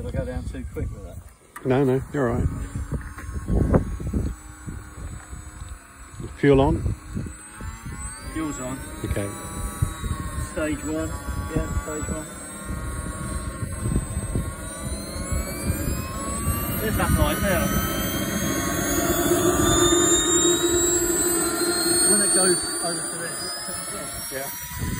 Did I go down too quick with that? No, no, you're all right. Fuel on? Fuel's on. Okay. Stage 1. Yeah, stage 1. There's that light there. When it goes over to this. Yeah.